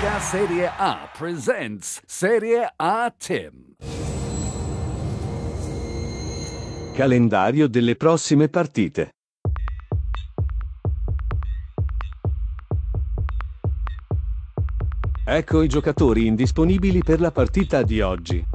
Lega Serie A presents Serie A Team. Calendario delle prossime partite. Ecco i giocatori indisponibili per la partita di oggi.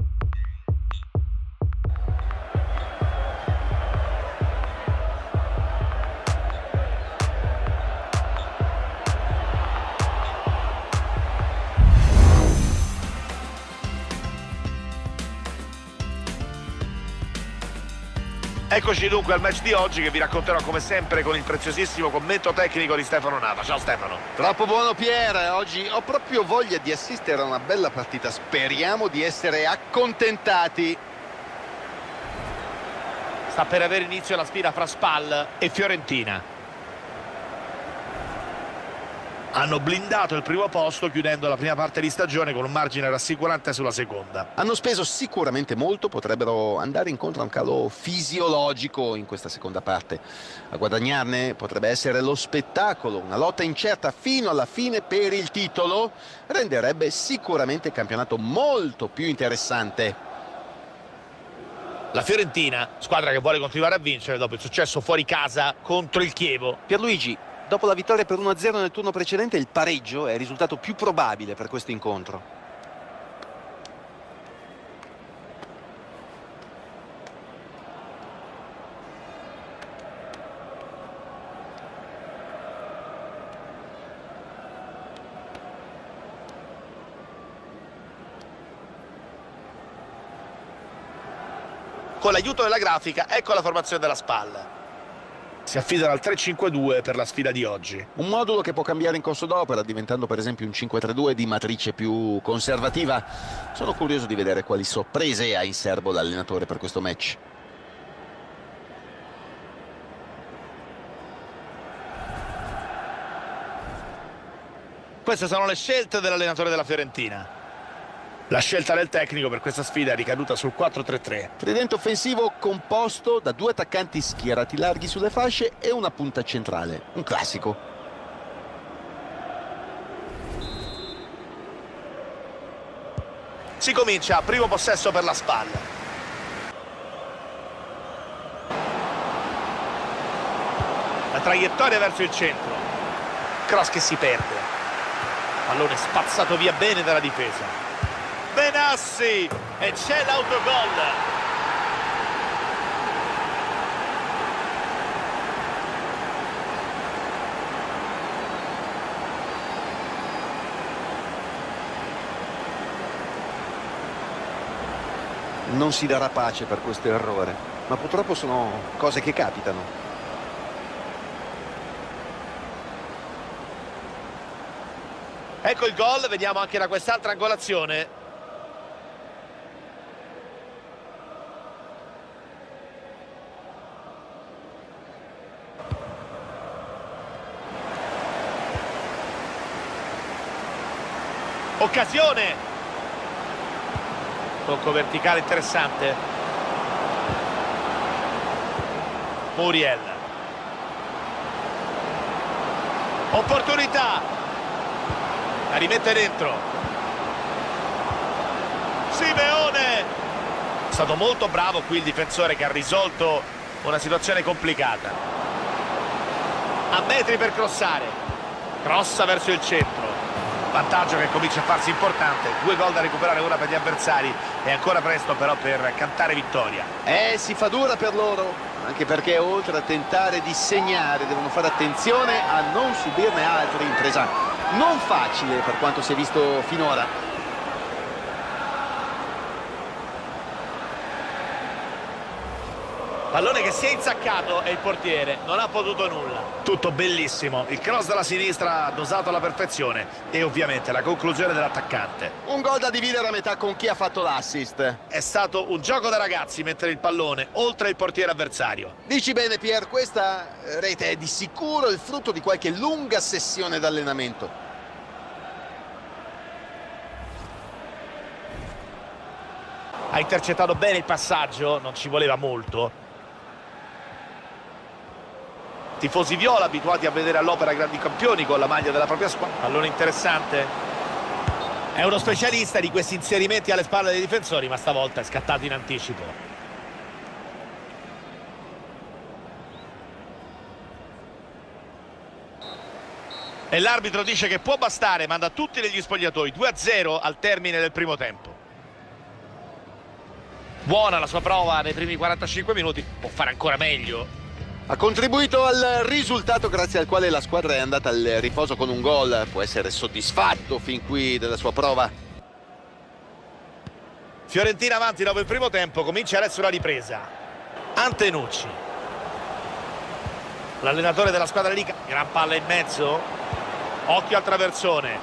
Eccoci dunque al match di oggi, che vi racconterò come sempre con il preziosissimo commento tecnico di Stefano Nava. Ciao Stefano. Troppo buono Pier, oggi ho proprio voglia di assistere a una bella partita, speriamo di essere accontentati. Sta per avere inizio la sfida fra Spal e Fiorentina. Hanno blindato il primo posto chiudendo la prima parte di stagione con un margine rassicurante sulla seconda. Hanno speso sicuramente molto, potrebbero andare incontro a un calo fisiologico in questa seconda parte. A guadagnarne potrebbe essere lo spettacolo, una lotta incerta fino alla fine per il titolo, renderebbe sicuramente il campionato molto più interessante. La Fiorentina, squadra che vuole continuare a vincere dopo il successo fuori casa contro il Chievo. Pierluigi, dopo la vittoria per 1-0 nel turno precedente, il pareggio è il risultato più probabile per questo incontro. Con l'aiuto della grafica, ecco la formazione della Spal. Si affidano al 3-5-2 per la sfida di oggi. Un modulo che può cambiare in corso d'opera, diventando per esempio un 5-3-2 di matrice più conservativa. Sono curioso di vedere quali sorprese ha in serbo l'allenatore per questo match. Queste sono le scelte dell'allenatore della Fiorentina. La scelta del tecnico per questa sfida è ricaduta sul 4-3-3. Tridente offensivo composto da due attaccanti schierati larghi sulle fasce e una punta centrale. Un classico. Si comincia, primo possesso per la Spal. La traiettoria verso il centro. Cross che si perde. Pallone spazzato via bene dalla difesa. Benassi e c'è l'autogol. Non si darà pace per questo errore, ma purtroppo sono cose che capitano. Ecco il gol, vediamo anche da quest'altra angolazione. Occasione, tocco verticale interessante. Muriel, opportunità, la rimette dentro. Simeone, è stato molto bravo qui il difensore che ha risolto una situazione complicata. A metri per crossare, crossa verso il centro. Vantaggio che comincia a farsi importante, 2 gol da recuperare ora per gli avversari, è ancora presto però per cantare vittoria. Si fa dura per loro, anche perché oltre a tentare di segnare devono fare attenzione a non subirne altri, impresa non facile per quanto si è visto finora. Pallone che si è insaccato e il portiere non ha potuto nulla. Tutto bellissimo, il cross dalla sinistra dosato alla perfezione e ovviamente la conclusione dell'attaccante. Un gol da dividere a metà con chi ha fatto l'assist. È stato un gioco da ragazzi mettere il pallone oltre il portiere avversario. Dici bene Pier, questa rete è di sicuro il frutto di qualche lunga sessione d'allenamento. Ha intercettato bene il passaggio, non ci voleva molto. Tifosi viola abituati a vedere all'opera grandi campioni con la maglia della propria squadra. Pallone interessante. È uno specialista di questi inserimenti alle spalle dei difensori, ma stavolta è scattato in anticipo. E l'arbitro dice che può bastare, manda tutti negli spogliatoi. 2-0 al termine del primo tempo. Buona la sua prova nei primi 45 minuti, può fare ancora meglio. Ha contribuito al risultato grazie al quale la squadra è andata al riposo con un gol. Può essere soddisfatto fin qui della sua prova. Fiorentina avanti dopo il primo tempo, comincia adesso la ripresa. Antenucci. L'allenatore della squadra lì, gran palla in mezzo. Occhio al traversone.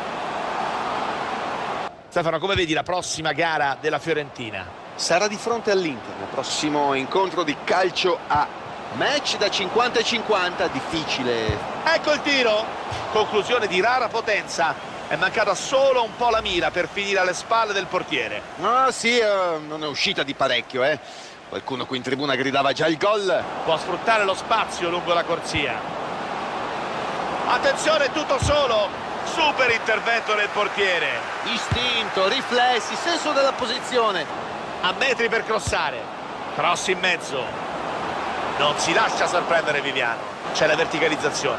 Stefano, come vedi la prossima gara della Fiorentina? Sarà di fronte all'Inter, il prossimo incontro di calcio a match da 50-50, difficile. Ecco il tiro, conclusione di rara potenza, è mancata solo un po' la mira per finire alle spalle del portiere. Ah sì, non è uscita di parecchio, Qualcuno qui in tribuna gridava già il gol. Può sfruttare lo spazio lungo la corsia. Attenzione, tutto solo, super intervento del portiere. Istinto, riflessi, senso della posizione. A metri per crossare, cross in mezzo. Non si lascia sorprendere Viviano, c'è la verticalizzazione.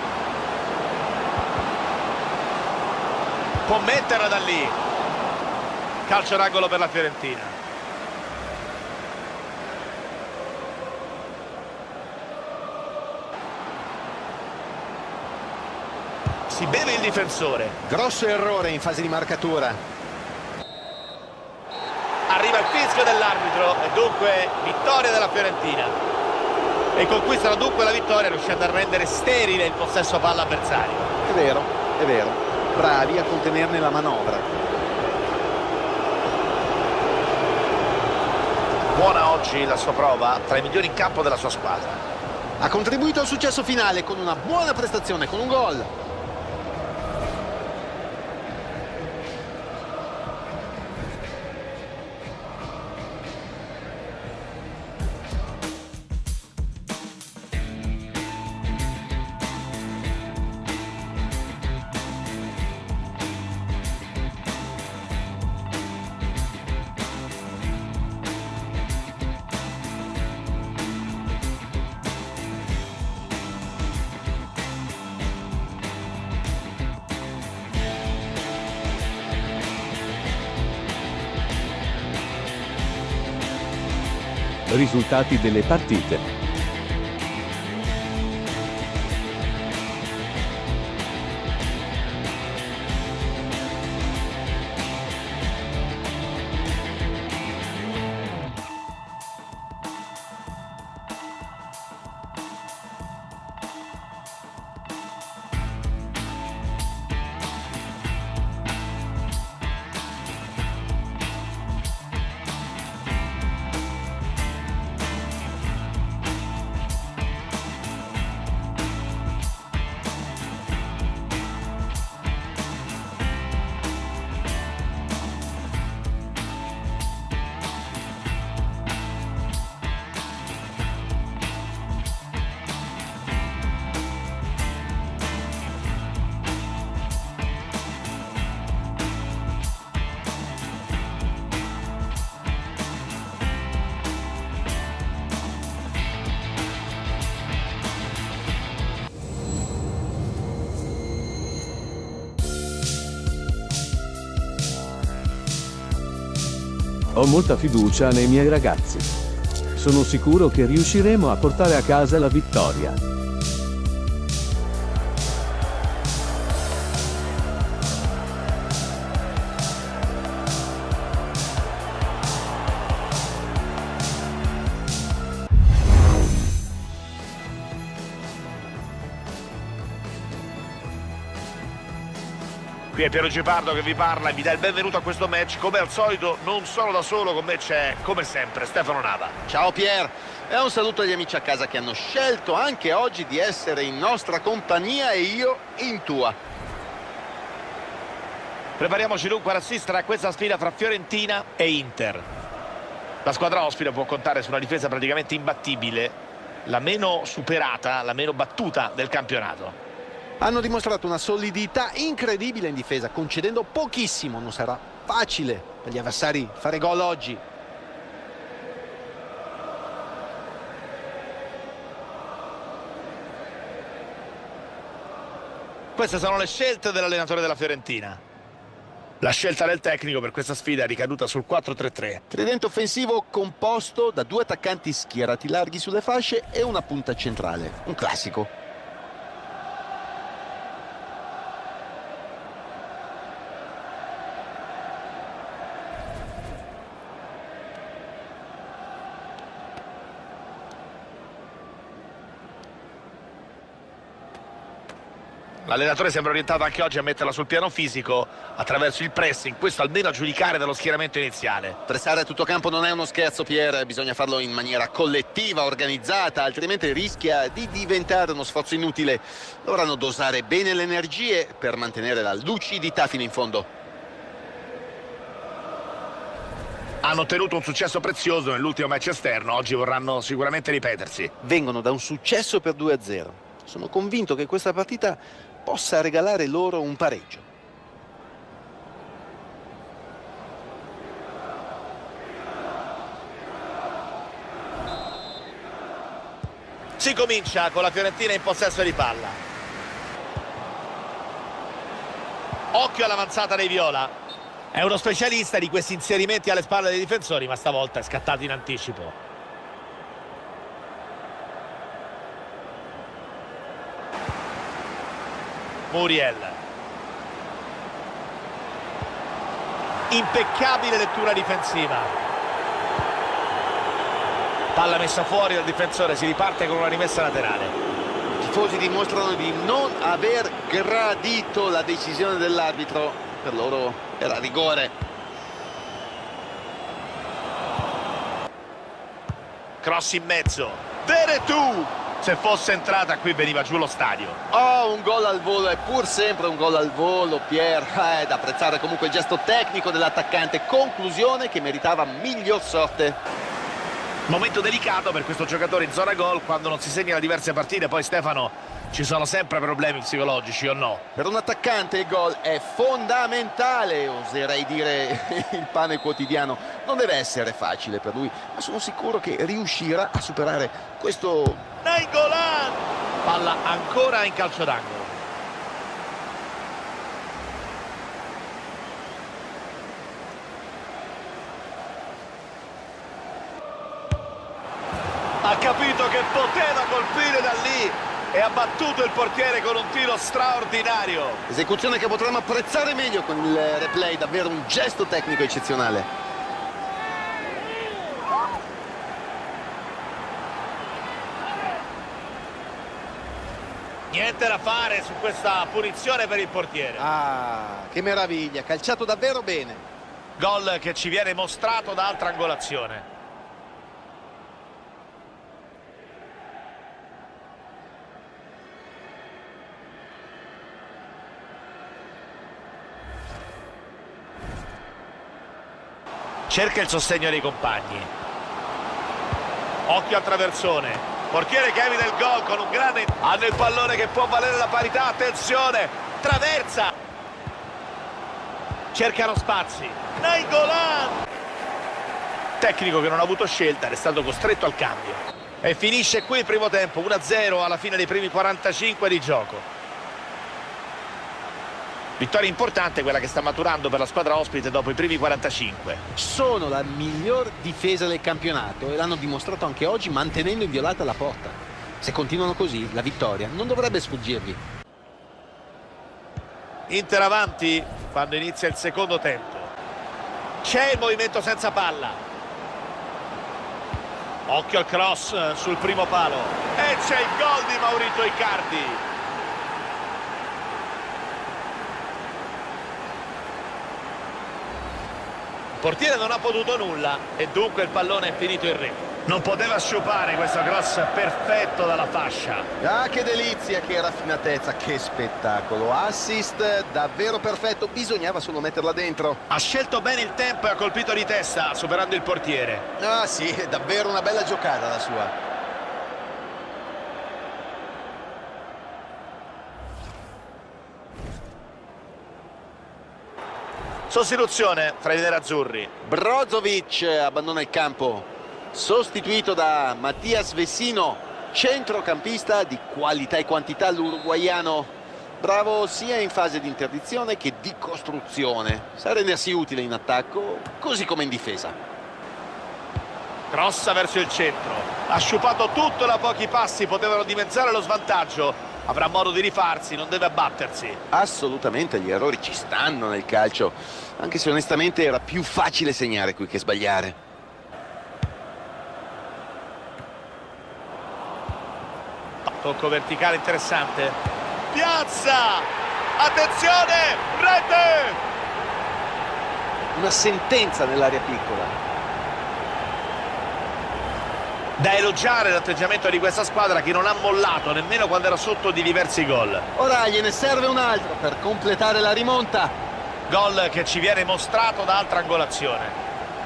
Può metterla da lì. Calcio d'angolo per la Fiorentina. Si beve il difensore. Grosso errore in fase di marcatura. Arriva il fischio dell'arbitro e dunque vittoria della Fiorentina. E conquistano dunque la vittoria riuscendo a rendere sterile il possesso palla avversario. È vero, è vero. Bravi a contenerne la manovra. Buona oggi la sua prova, tra i migliori in campo della sua squadra. Ha contribuito al successo finale con una buona prestazione, con un gol. Risultati delle partite. Ho molta fiducia nei miei ragazzi. Sono sicuro che riusciremo a portare a casa la vittoria. Qui è Piero Gepardo che vi parla e vi dà il benvenuto a questo match. Come al solito non sono da solo, con me c'è come sempre Stefano Nava. Ciao Pier, e un saluto agli amici a casa che hanno scelto anche oggi di essere in nostra compagnia e io in tua. Prepariamoci dunque ad assistere a questa sfida fra Fiorentina e Inter. La squadra ospite può contare su una difesa praticamente imbattibile, la meno superata, la meno battuta del campionato. Hanno dimostrato una solidità incredibile in difesa, concedendo pochissimo. Non sarà facile per gli avversari fare gol oggi. Queste sono le scelte dell'allenatore della Fiorentina. La scelta del tecnico per questa sfida è ricaduta sul 4-3-3. Tridente offensivo composto da 2 attaccanti schierati larghi sulle fasce e una punta centrale. Un classico. L'allenatore sembra orientato anche oggi a metterla sul piano fisico attraverso il pressing, questo almeno a giudicare dallo schieramento iniziale. Pressare a tutto campo non è uno scherzo, Pier, bisogna farlo in maniera collettiva, organizzata, altrimenti rischia di diventare uno sforzo inutile. Dovranno dosare bene le energie per mantenere la lucidità fino in fondo. Hanno ottenuto un successo prezioso nell'ultimo match esterno, oggi vorranno sicuramente ripetersi. Vengono da un successo per 2-0. Sono convinto che questa partita possa regalare loro un pareggio. Si comincia con la Fiorentina in possesso di palla. Occhio all'avanzata dei viola. È uno specialista di questi inserimenti alle spalle dei difensori, ma stavolta è scattato in anticipo. Muriel. Impeccabile lettura difensiva. Palla messa fuori dal difensore, si riparte con una rimessa laterale. I tifosi dimostrano di non aver gradito la decisione dell'arbitro. Per loro era rigore. Cross in mezzo. Veretù! Se fosse entrata qui veniva giù lo stadio. Oh, un gol al volo, è pur sempre un gol al volo, Pier. È da apprezzare comunque il gesto tecnico dell'attaccante. Conclusione che meritava miglior sorte. Momento delicato per questo giocatore in zona gol quando non si segna da diverse partite. Poi Stefano, ci sono sempre problemi psicologici o no? Per un attaccante il gol è fondamentale, oserei dire il pane quotidiano. Non deve essere facile per lui, ma sono sicuro che riuscirà a superare questo... Nainggolan! Palla ancora in calcio d'angolo. Ha capito che poteva colpire da lì e ha battuto il portiere con un tiro straordinario. Esecuzione che potremmo apprezzare meglio con il replay, davvero un gesto tecnico eccezionale. Niente da fare su questa punizione per il portiere. Ah, che meraviglia, calciato davvero bene. Gol che ci viene mostrato da altra angolazione. Cerca il sostegno dei compagni. Occhio al traversone. Portiere che evita il gol con un grande... Hanno il pallone che può valere la parità. Attenzione. Traversa. Cercano spazi. Nainggolan. Tecnico che non ha avuto scelta. È stato costretto al cambio. E finisce qui il primo tempo. 1-0 alla fine dei primi 45 di gioco. Vittoria importante quella che sta maturando per la squadra ospite dopo i primi 45. Sono la miglior difesa del campionato e l'hanno dimostrato anche oggi mantenendo inviolata la porta. Se continuano così la vittoria non dovrebbe sfuggirvi. Inter avanti quando inizia il secondo tempo. C'è il movimento senza palla. Occhio al cross sul primo palo. E c'è il gol di Maurito Icardi. Il portiere non ha potuto nulla e dunque il pallone è finito in rete. Non poteva sciupare questo cross perfetto dalla fascia. Ah, che delizia, che raffinatezza, che spettacolo. Assist davvero perfetto, bisognava solo metterla dentro. Ha scelto bene il tempo e ha colpito di testa, superando il portiere. Ah sì, è davvero una bella giocata la sua. Sostituzione fra i nerazzurri. Brozovic abbandona il campo, sostituito da Mattias Vecino, centrocampista di qualità e quantità l'uruguaiano. Bravo sia in fase di interdizione che di costruzione. Sa rendersi utile in attacco, così come in difesa. Crossa verso il centro. Ha sciupato tutto da pochi passi, potevano dimezzare lo svantaggio. Avrà modo di rifarsi, non deve abbattersi. Assolutamente, gli errori ci stanno nel calcio, anche se onestamente era più facile segnare qui che sbagliare. Tocco verticale interessante. Piazza! Attenzione! Rete! Una sentenza nell'area piccola. Da elogiare l'atteggiamento di questa squadra che non ha mollato nemmeno quando era sotto di diversi gol. Ora gliene serve un altro per completare la rimonta. Gol che ci viene mostrato da altra angolazione.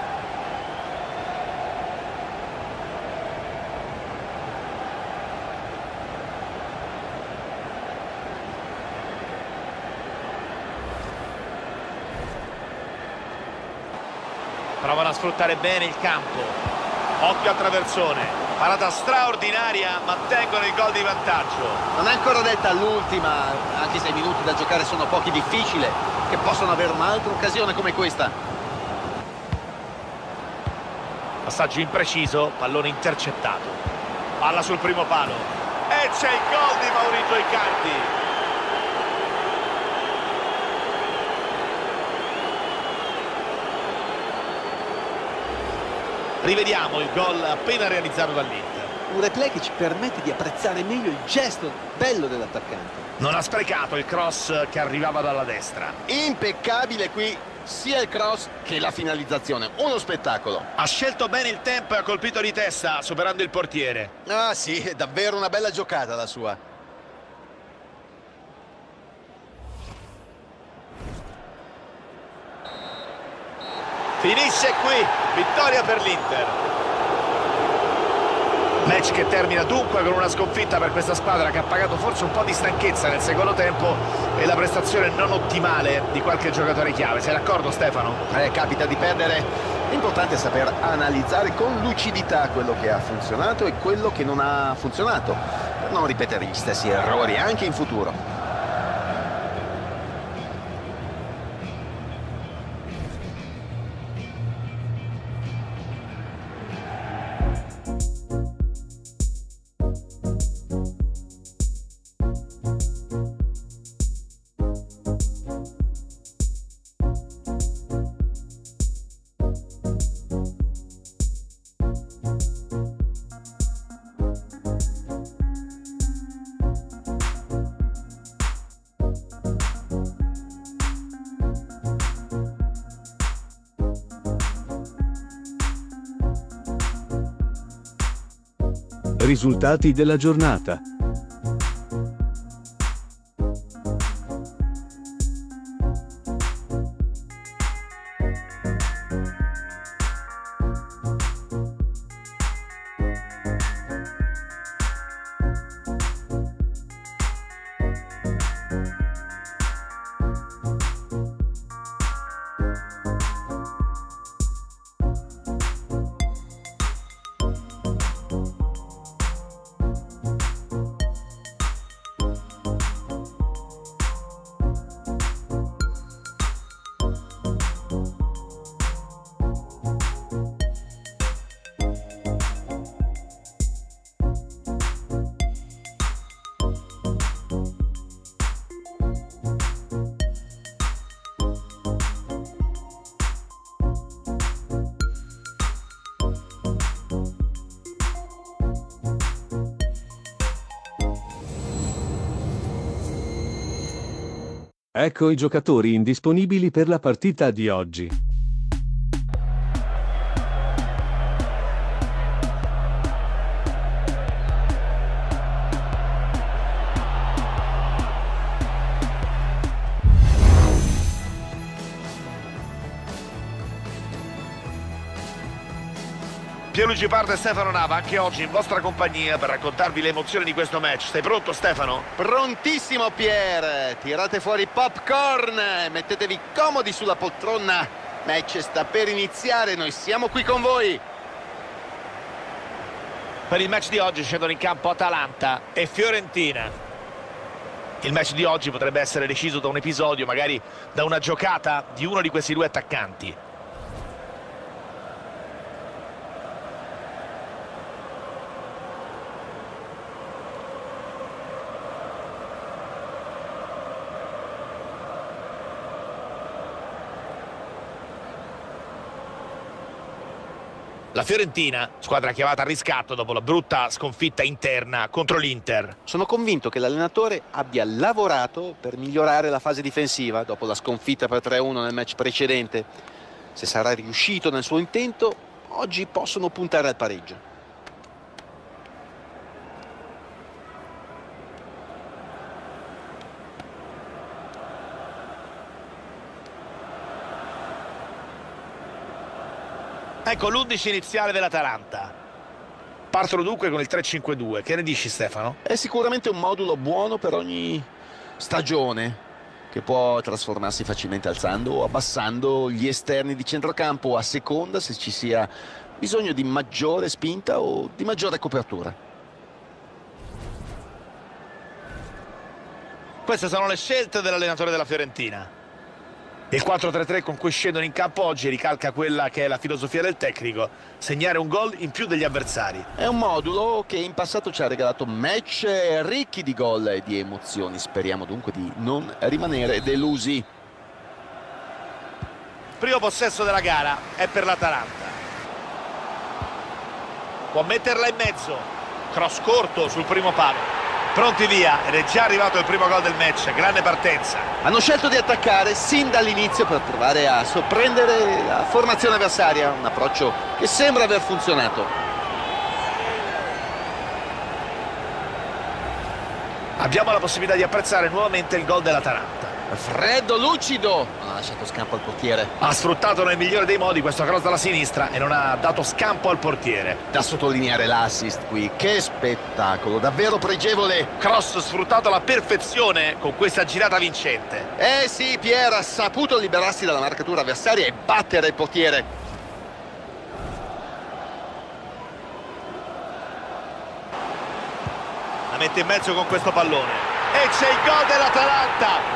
Provano a sfruttare bene il campo. Occhio al traversone, parata straordinaria, mantengono il gol di vantaggio. Non è ancora detta l'ultima, anche se i minuti da giocare sono pochi, difficile che possano avere un'altra occasione come questa. Passaggio impreciso, pallone intercettato. Palla sul primo palo. E c'è il gol di Maurito Icardi. Rivediamo il gol appena realizzato dall'Inter. Un replay che ci permette di apprezzare meglio il gesto bello dell'attaccante. Non ha sprecato il cross che arrivava dalla destra. Impeccabile qui sia il cross che la finalizzazione, uno spettacolo. Ha scelto bene il tempo e ha colpito di testa, superando il portiere. Ah sì, è davvero una bella giocata la sua. Finisce qui, vittoria per l'Inter. Match che termina dunque con una sconfitta per questa squadra che ha pagato forse un po' di stanchezza nel secondo tempo e la prestazione non ottimale di qualche giocatore chiave. Sei d'accordo, Stefano? Capita di perdere. L'importante è saper analizzare con lucidità quello che ha funzionato e quello che non ha funzionato, per non ripetere gli stessi errori anche in futuro. Risultati della giornata. Ecco i giocatori indisponibili per la partita di oggi. Pierluigi Pardo e Stefano Nava, anche oggi in vostra compagnia per raccontarvi le emozioni di questo match. Sei pronto, Stefano? Prontissimo, Pier. Tirate fuori i popcorn, mettetevi comodi sulla poltrona. Match sta per iniziare, noi siamo qui con voi. Per il match di oggi scendono in campo Atalanta e Fiorentina. Il match di oggi potrebbe essere deciso da un episodio, magari da una giocata di uno di questi due attaccanti. La Fiorentina, squadra chiamata a riscatto dopo la brutta sconfitta interna contro l'Inter. Sono convinto che l'allenatore abbia lavorato per migliorare la fase difensiva dopo la sconfitta per 3-1 nel match precedente. Se sarà riuscito nel suo intento, oggi possono puntare al pareggio. Ecco l'11 iniziale dell'Atalanta. Partono dunque con il 3-5-2. Che ne dici, Stefano? È sicuramente un modulo buono per ogni stagione, che può trasformarsi facilmente alzando o abbassando gli esterni di centrocampo a seconda se ci sia bisogno di maggiore spinta o di maggiore copertura. Queste sono le scelte dell'allenatore della Fiorentina. Il 4-3-3 con cui scendono in campo oggi ricalca quella che è la filosofia del tecnico: segnare un gol in più degli avversari. È un modulo che in passato ci ha regalato match ricchi di gol e di emozioni. Speriamo dunque di non rimanere delusi. Primo possesso della gara è per l'Atalanta. Può metterla in mezzo. Cross corto sul primo palo. Pronti via, ed è già arrivato il primo gol del match. Grande partenza. Hanno scelto di attaccare sin dall'inizio per provare a sorprendere la formazione avversaria. Un approccio che sembra aver funzionato. Abbiamo la possibilità di apprezzare nuovamente il gol dell'Atalanta. Freddo, lucido, non ha lasciato scampo al portiere. Ha sfruttato nel migliore dei modi questo cross dalla sinistra e non ha dato scampo al portiere. Da sottolineare l'assist qui, che spettacolo, davvero pregevole. Cross sfruttato alla perfezione con questa girata vincente. Eh sì, Pier ha saputo liberarsi dalla marcatura avversaria e battere il portiere. La mette in mezzo con questo pallone e c'è il gol dell'Atalanta.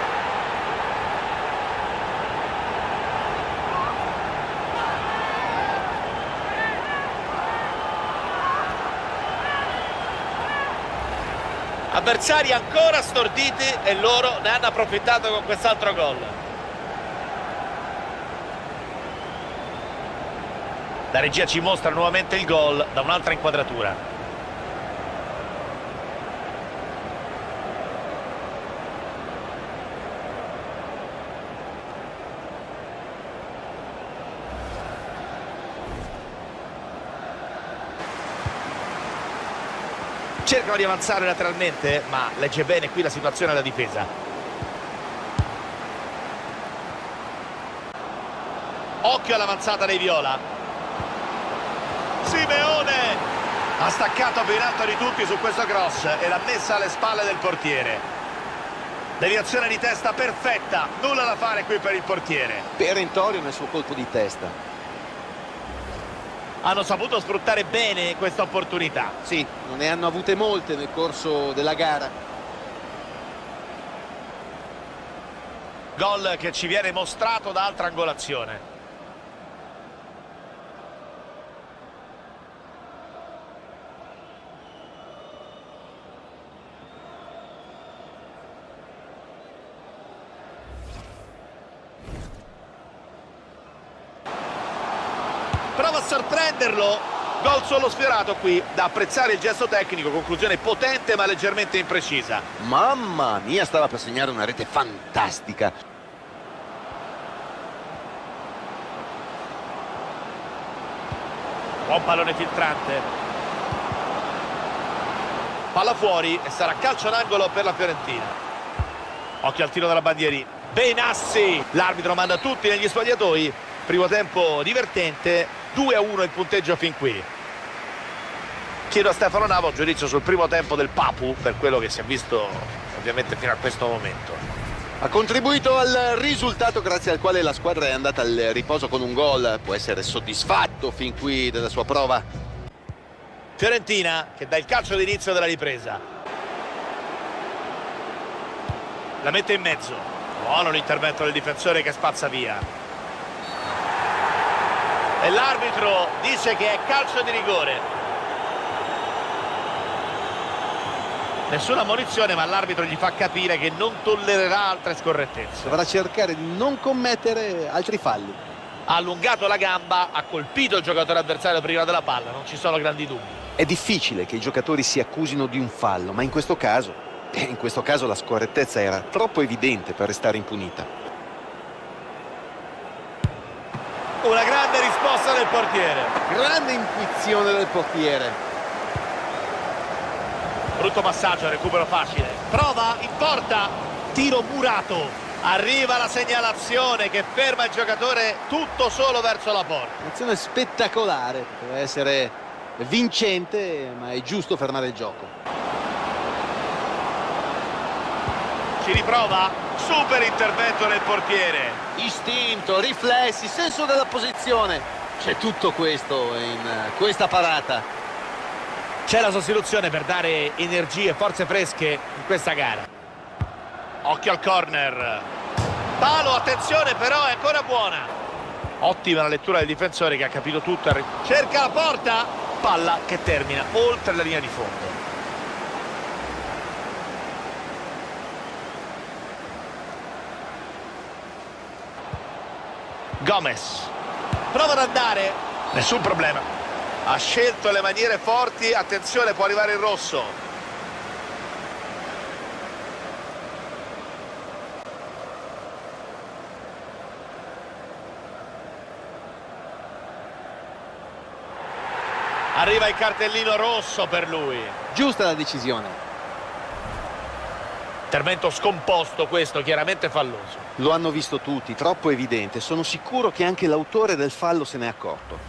Avversari ancora storditi e loro ne hanno approfittato con quest'altro gol. La regia ci mostra nuovamente il gol da un'altra inquadratura. Cercano di avanzare lateralmente, ma legge bene qui la situazione della difesa. Occhio all'avanzata dei viola. Simeone ha staccato più in alto di tutti su questo cross e l'ha messa alle spalle del portiere. Deviazione di testa perfetta, nulla da fare qui per il portiere. Perentorio nel suo colpo di testa. Hanno saputo sfruttare bene questa opportunità. Sì, non ne hanno avute molte nel corso della gara. Gol che ci viene mostrato da altra angolazione. Prova a sorprenderlo. Gol solo sfiorato qui. Da apprezzare il gesto tecnico. Conclusione potente ma leggermente imprecisa. Mamma mia, stava per segnare una rete fantastica. Buon pallone filtrante. Palla fuori e sarà calcio d'angolo per la Fiorentina. Occhio al tiro della bandierina. Benassi. L'arbitro manda tutti negli spogliatoi. Primo tempo divertente. 2-1 il punteggio fin qui. Chiedo a Stefano Nava un giudizio sul primo tempo del Papu, per quello che si è visto ovviamente fino a questo momento. Ha contribuito al risultato grazie al quale la squadra è andata al riposo con un gol. Può essere soddisfatto fin qui della sua prova. Fiorentina che dà il calcio d'inizio della ripresa. La mette in mezzo. Buono l'intervento del difensore che spazza via. E l'arbitro dice che è calcio di rigore. Nessuna ammonizione, ma l'arbitro gli fa capire che non tollererà altre scorrettezze. Dovrà cercare di non commettere altri falli. Ha allungato la gamba, ha colpito il giocatore avversario prima della palla, non ci sono grandi dubbi. È difficile che i giocatori si accusino di un fallo, ma in questo caso la scorrettezza era troppo evidente per restare impunita. Una grande risposta del portiere. Grande intuizione del portiere. Brutto passaggio, recupero facile. Prova in porta, tiro murato. Arriva la segnalazione che ferma il giocatore tutto solo verso la porta. Un'azione spettacolare, poteva essere vincente, ma è giusto fermare il gioco. Ci riprova, super intervento del portiere. Istinto, riflessi, senso della posizione. C'è tutto questo in questa parata. C'è la sostituzione per dare energie e forze fresche in questa gara. Occhio al corner. Palo, attenzione, però è ancora buona. Ottima la lettura del difensore che ha capito tutto. Cerca la porta. Palla che termina oltre la linea di fondo. Gomez. Prova ad andare. Nessun problema. Ha scelto le maniere forti, attenzione, può arrivare il rosso. Arriva il cartellino rosso per lui. Giusta la decisione. Intervento scomposto questo, chiaramente falloso. Lo hanno visto tutti, troppo evidente. Sono sicuro che anche l'autore del fallo se n'è accorto.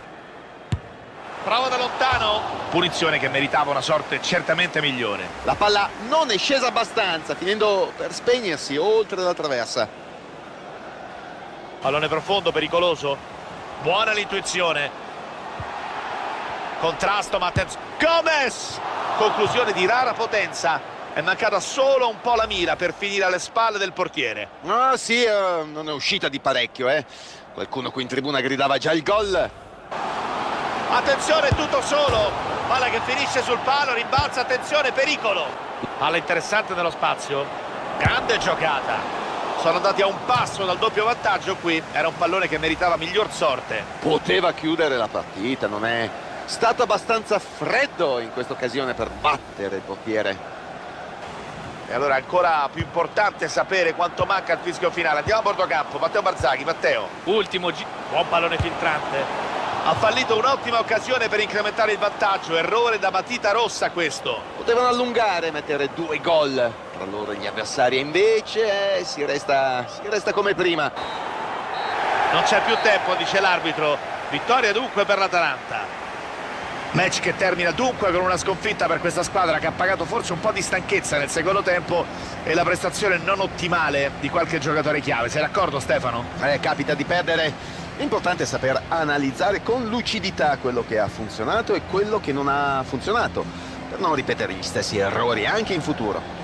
Prova da lontano. Punizione che meritava una sorte certamente migliore. La palla non è scesa abbastanza, finendo per spegnersi oltre la traversa. Pallone profondo, pericoloso. Buona l'intuizione. Contrasto, ma attenzione. Gomez! Conclusione di rara potenza. È mancata solo un po' la mira per finire alle spalle del portiere. Ah sì, non è uscita di parecchio, Qualcuno qui in tribuna gridava già il gol. Attenzione, tutto solo. Palla che finisce sul palo, rimbalza, attenzione, pericolo. Palla interessante nello spazio. Grande giocata. Sono andati a un passo dal doppio vantaggio qui. Era un pallone che meritava miglior sorte. Poteva chiudere la partita, non è stato abbastanza freddo in questa occasione per battere il portiere. E allora è ancora più importante sapere quanto manca al fischio finale. Andiamo a bordo campo. Matteo Barzaghi, Matteo. Ultimo giro. Buon pallone filtrante. Ha fallito un'ottima occasione per incrementare il vantaggio. Errore da matita rossa questo. Potevano allungare, mettere 2 gol tra loro e gli avversari, e invece si resta come prima. Non c'è più tempo, dice l'arbitro. Vittoria dunque per l'Atalanta. Match che termina dunque con una sconfitta per questa squadra che ha pagato forse un po' di stanchezza nel secondo tempo e la prestazione non ottimale di qualche giocatore chiave. Sei d'accordo, Stefano? Capita di perdere. L'importante è saper analizzare con lucidità quello che ha funzionato e quello che non ha funzionato, per non ripetere gli stessi errori anche in futuro.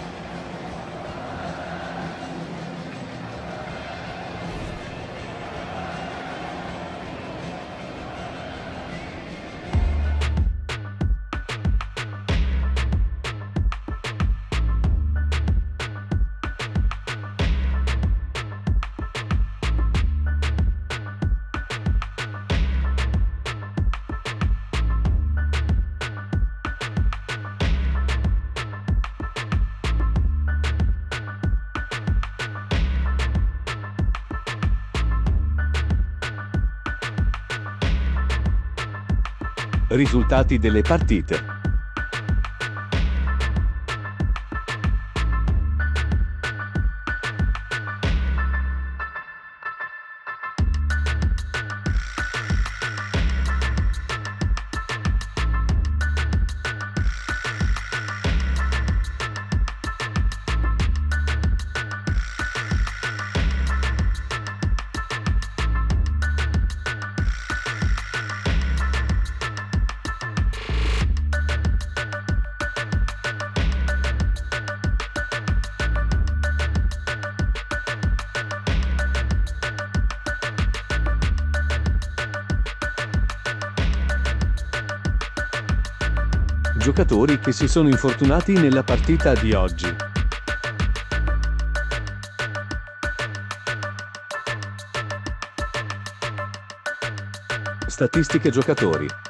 Risultati delle partite. giocatori che si sono infortunati nella partita di oggi. Statistiche giocatori.